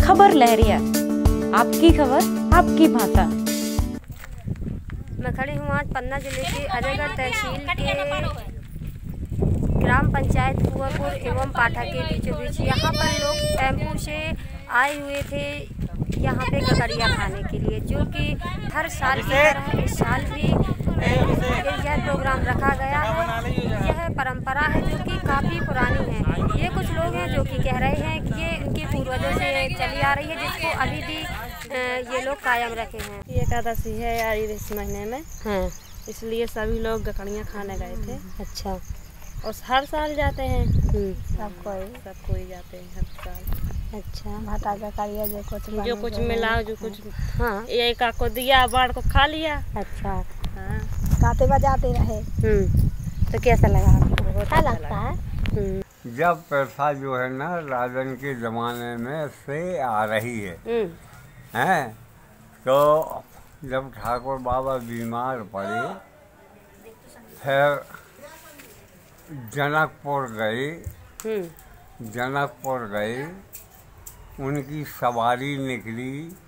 खबर लहरिया, आपकी खबर आपकी भाषा। मैं खड़ी हूँ आज पन्ना जिले के अजयगढ़ तहसील के ग्राम पंचायत कुंवरपुर एवं पाठा के बीचों बीच। यहाँ पर लोग टेम्पू से आए हुए थे यहाँ पे गगरिया खाने के लिए, जो कि हर साल की तरह इस साल भी यह प्रोग्राम रखा गया है। यह परंपरा है जो कि काफ़ी पुरानी है। ये कुछ लोग हैं जो कि कह रहे हैं कि ये इनकी पूर्वजों से चली आ रही है, जिसको अभी भी ये लोग कायम रखे हैं। एकादशी है यार इस महीने में, हाँ, इसलिए सभी लोग गकड़ियाँ खाने गए थे। अच्छा, और हर साल जाते हैं, सब कोई जाते हैं हर साल। अच्छा, भाटा गकड़िया जो कुछ मिला, जो कुछ हाँ, ये का को दिया, बाढ़ को खा लिया। अच्छा, हाँ, गाते बजाते रहे। तो कैसा लगा आपको? अच्छा लगता है। जब प्रथा जो है ना राजन के ज़माने में से आ रही है, हैं तो जब ठाकुर बाबा बीमार पड़े, फिर जनकपुर गए, उनकी सवारी निकली,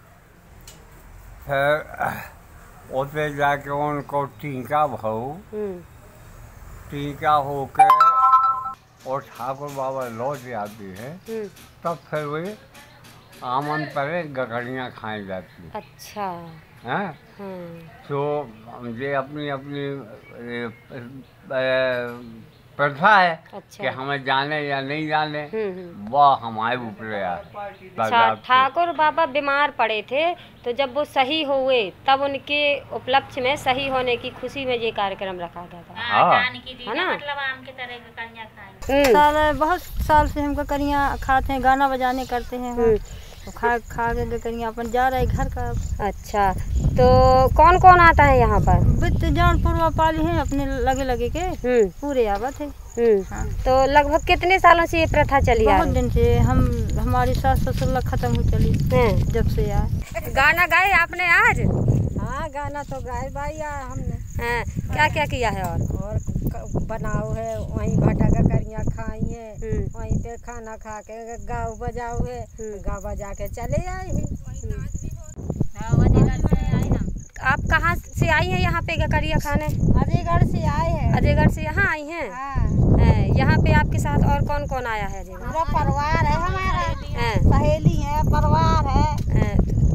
फिर उसे जाके उनको टीका भाऊ, टीका होकर और ठाकुर बाबा लौट जाते हैं, तब फिर वे आमन पर गगड़ियाँ खाई जाती। अच्छा, हैं तो ये अपनी प्रथा है। अच्छा, कि हमें जाने या नहीं जाने वह हमारे ऊपर है। अच्छा, ठाकुर बाबा बीमार पड़े थे, तो जब वो सही हुए तब उनके उपलक्ष्य में सही होने की खुशी में ये कार्यक्रम रखा गया था। हाँ, है ना? मतलब आम की तरह गकड़ियाँ खाएं। बहुत साल से हम गकड़ियाँ खाते हैं, गाना बजाने करते हैं। तो खा के गकड़ियाँ अपन जा रहे घर का। अच्छा, तो कौन कौन आता है यहाँ पर? बित जान पूर्वा पाली है अपने लगे के पूरे आवत है। हाँ। तो लगभग कितने सालों से ये प्रथा चली आ रही है? बहुत दिन से हमारी सास ससुर खत्म हो चली जब से यार। गाना गाए आपने आज? हाँ, गाना तो गाए भाई हमने। हाँ, क्या क्या किया है? और बनाओ है, वहीं भाटा गकड़ियाँ खाई है, वहीं पे खाना खा के गाँव बजाओ है, गाँव बजा के चले आए हैं। आप कहाँ से आई हैं यहाँ पे गकड़िया खाने? अजयगढ़ से आए हैं। अजयगढ़ से यहाँ आई हैं? हाँ। यहाँ पे आपके साथ और कौन कौन आया है? पूरा परिवार है हमारा, सहेली है, परिवार है,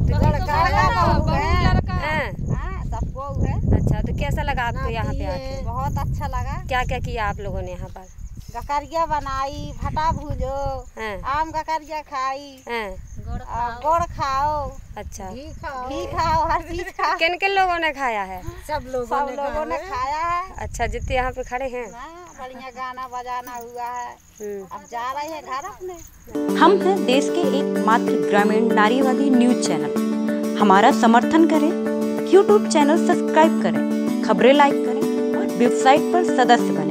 सबको है। अच्छा, तो कैसा लगा आपको यहाँ पे आके? बहुत अच्छा लगा। क्या क्या किया आप लोगों ने यहाँ पर? गकड़िया बनाई, भटा भूजो, आम गकड़िया खाई, गुड़ खाओ। अच्छा, घी खाओ, हर चीज खाओ। किन किन लोगों ने खाया है? सब लोगों ने खाया है। अच्छा, जितने यहाँ पे खड़े हैं। बढ़िया गाना बजाना हुआ है। अब जा रहे हैं घर अपने। हम हैं देश के एकमात्र ग्रामीण नारीवादी न्यूज चैनल। हमारा समर्थन करें, YouTube चैनल सब्सक्राइब करें, खबरें लाइक करें और वेबसाइट पर सदस्य बनें।